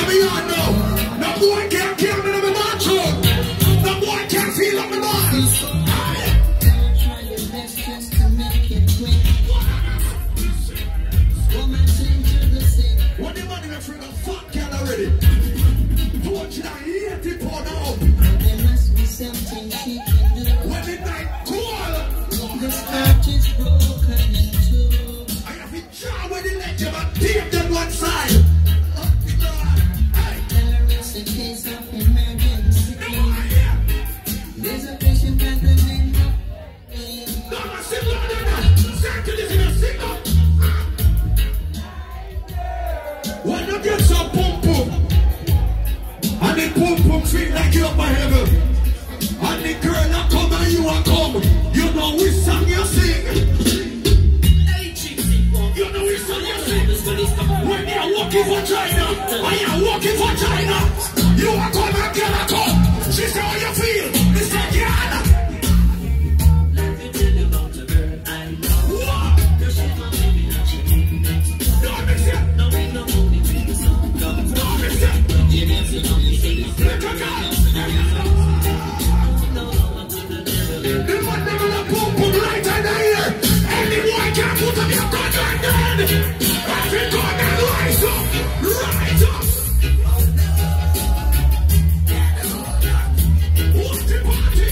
me on now. No boy can't kill me in my bathroom. No boy can't feel up my balls. What the money me free the fuck girl already? 280 pound up. There must be something she can do. When the night cool. This heart is broken in two. I have to draw with the leg and tape them one side. Tell her it's a case of emergency. There's a patient at the window. No, I'm simple than that. Circle this in a signal. When you get some pum pum, and the pum pum feel like you're up my heaven, and the girl that come and you a come, you know which song you sing. You know which song you sing. When you're walking for China, when you're walking for China, you a come and girl a come. She say how you feel. They say yeah. Let me tell you about a girl I know. What? Don't mix it. No, we no only make the song go. Don't mix it. Let her go. The one never a pum pum right in the ear. Anyone can put up your gun right then. Every gun and rise up. Rise up. What's the party?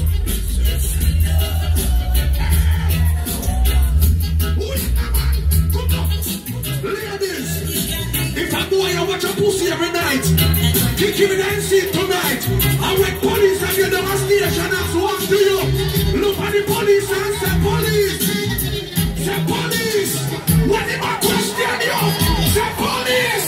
Ladies, if a boy you watch a pussy every night, kick him in the seat tonight. And when police and you down a station and swap to you, look at the police and say police. Say police. When they might question you, say police.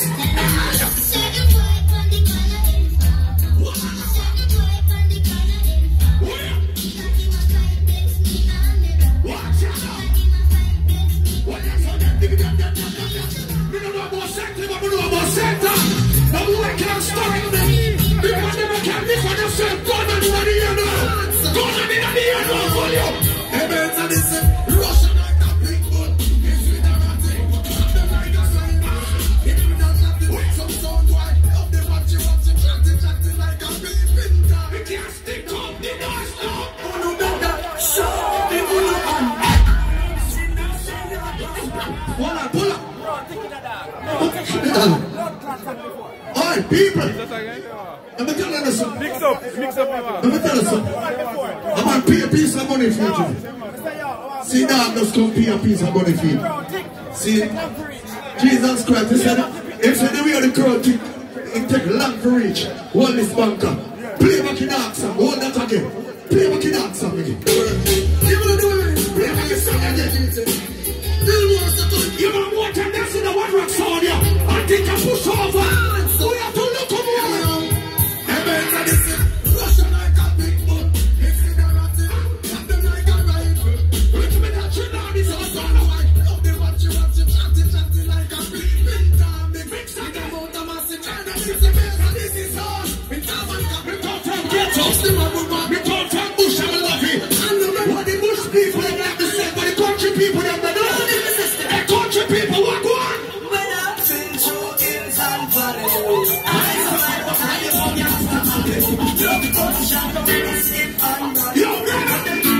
Alright, people. Let me tell you something. Mix up. Let me tell you something. I'm gonna pay a piece of money for you. See that just come pay a piece of money for you. See, Jesus Christ, he said the way the crowd think, it take long to reach. Hold this banker. Play back in that song. Hold that again. Play back in that song again. Play back in song again. You know more than that's in the one rock sound here. I think I push over. We have to look over. Amen. Russian like a big boat. If you don't want it, have them like a rifle. Look me that you know this is all white. Love the watch you chatting like a big time. Big fix up the motor massive. China is the best and this is all. We come from ghetto. We come from bush and we love it. What the bush people they like to say, but the country people they don't know. People walk one. When I've been through hills and valleys, I survive a high from your family. Love gunshot from the skin and body. Yo, brother.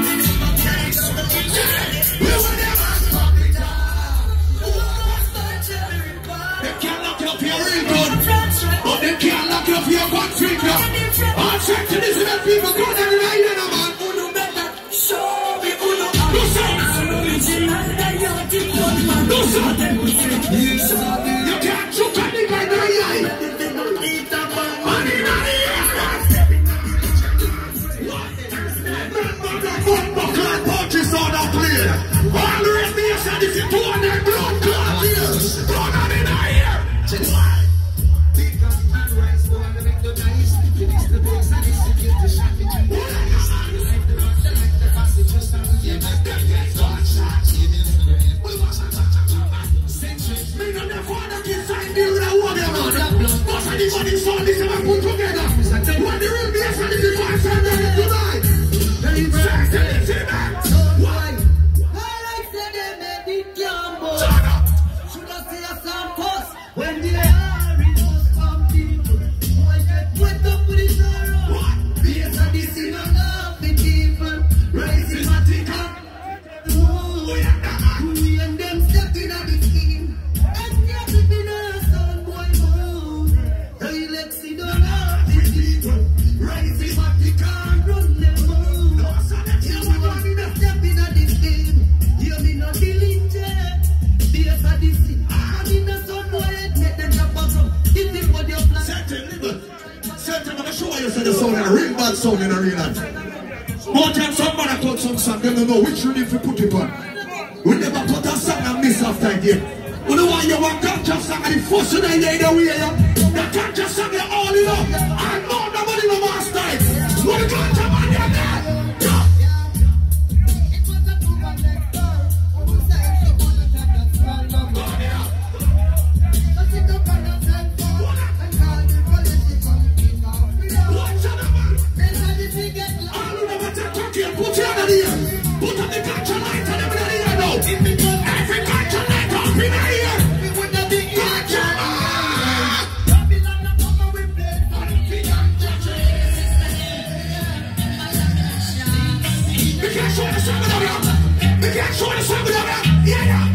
They can't lock up your real gun, but they can't lock up your one finger. I'm saying to this little people, go down the line, man. Uno better show me uno. Original that you're the one man. You can't choke at me by the eye. Sound clear. All the rest of you said if you do on that blood clot here, blood on in our ear. Anybody saw this ever put together? What the real bass and the device and then tonight? They say, why? I like to them, they We and them stepping at the team. And you're flipping us on boy mode. Hey, Lexy, don't have the people. Rising up the car, run them move. You want me to step in at the game. You me not Delingy. Bass Odyssey. I'm in the sun, boy, make them jump up. If it was your plan. Certain, I'm going to show you the sound, a real bad sound in a real life. More time somebody cut some song, they don't know which rhythm to put it on. We never cut a song and miss after a game. We don't want you one conscious song and the first thing they hear the way you. The conscious song they all in up. And no, nobody no more style. What the conscious man you're there? Put your hand here. Put on the gotcha light and everybody here now. Every gotcha light up in here. We would not be gotcha. Babylon come and we play funky gotcha. We can't show the song without you. We can't show the song without you. Yeah, yeah.